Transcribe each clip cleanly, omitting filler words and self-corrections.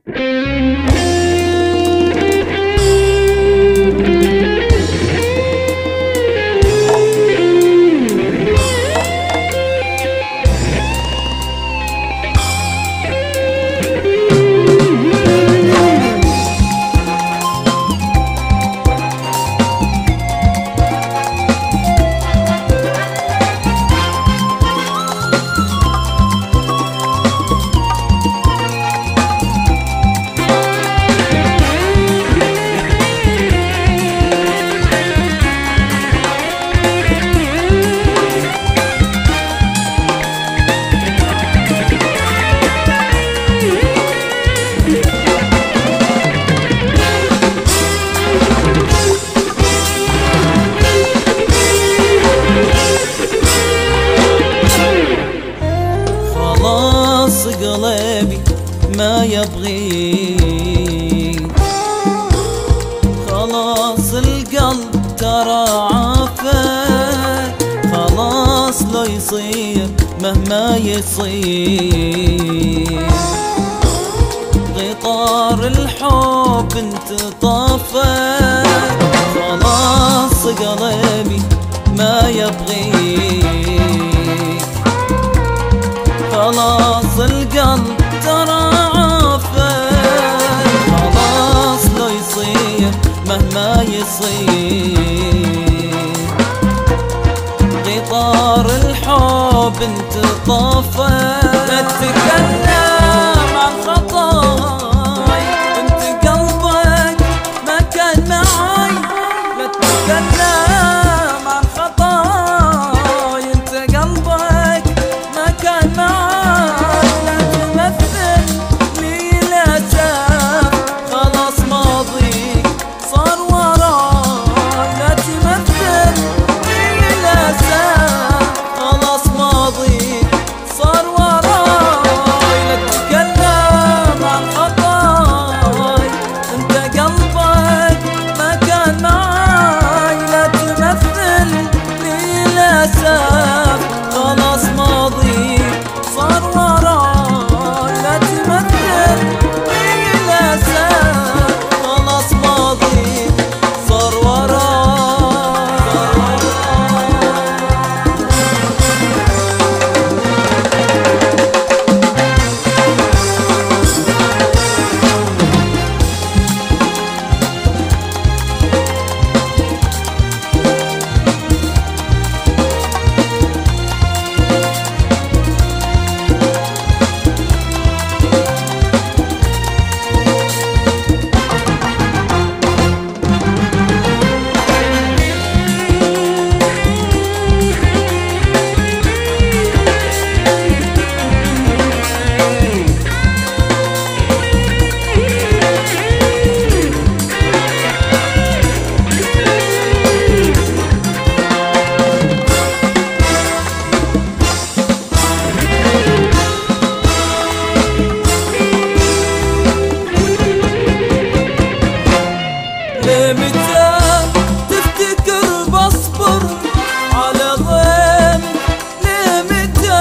قلبي ما يبغي، خلاص القلب ترى عافى، خلاص لو يصير مهما يصير، قطار الحب انت طافى، خلاص قلبي ما يبغي، خلاص القلب ترى عافى، خلاص لو يصير مهما يصير، قطار الحب انت طافى. لا تتكلم عن خطاي، انت قلبك ما كان معاي، لا تتكلم عن خطاي، انت قلبك ما كان معاي، لا تمثل لي الاسف، خلاص ماضيك صار وراي، لا تمثل لي الاسف، خلاص ماضيك صار وراي، لا تتكلم عن خطاي، انت قلبك ما كان معاي، لا تمثل لي الاسف، خلاص ماضيك صار وراي، لا تمثل لي الاسف، خلاص ماضيك صار وراي. لمتى تفتكر بصبر على ضيمك، لمتى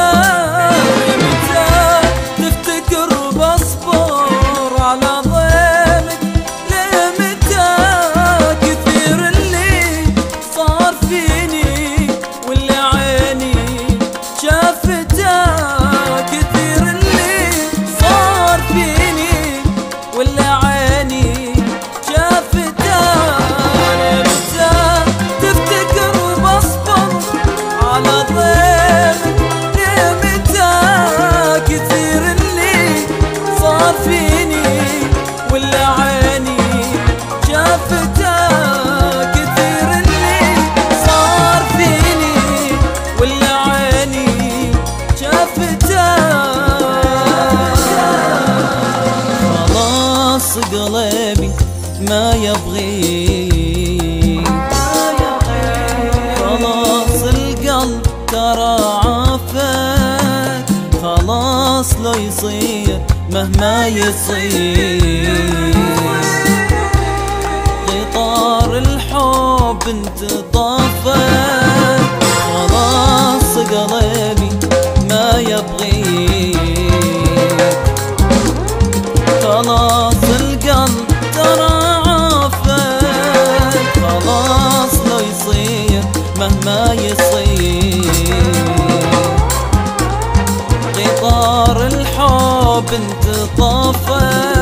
تفتكر بصبر على ضيمك، لمتى كثير اللي صار فيني واللي عيني شافته، كثير اللي صار فيني واللي عيني شافته، كثير اللي صار فيني واللي عيني شافته، خلاص قلبي ما يبغي، خلاص القلب ترى عافى، خلاص لو يصير مهما يصير، قطار الحب انت طافى، خلاص قلبي ما يبغي، خلاص بنت طافة.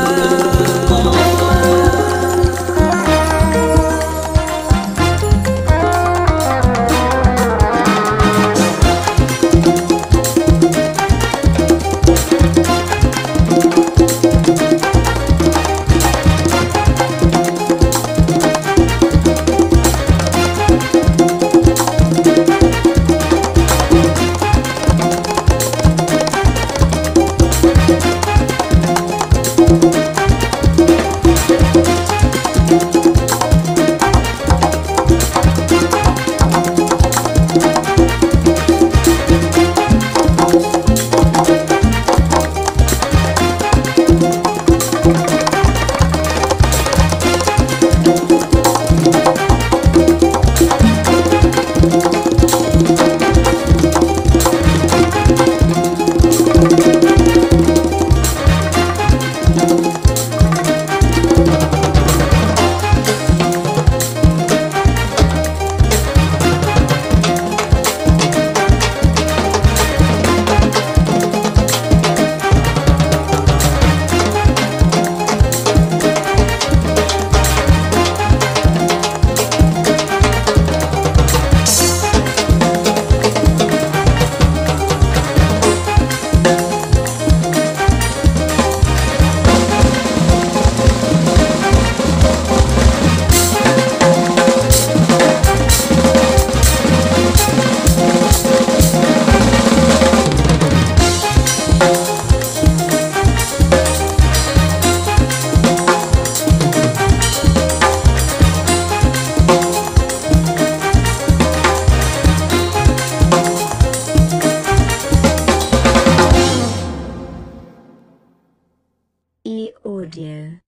E-audio